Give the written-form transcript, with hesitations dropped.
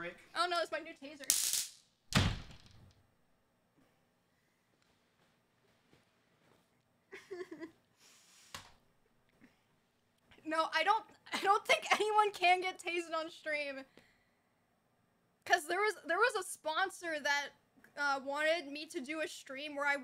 break? Oh no, it's my new taser. No, I don't think anyone can get tasered on stream. Cause there was a sponsor that wanted me to do a stream where I